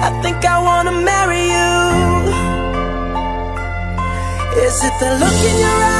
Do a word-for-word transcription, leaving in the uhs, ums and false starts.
I think I wanna marry you. Is it the look in your eyes?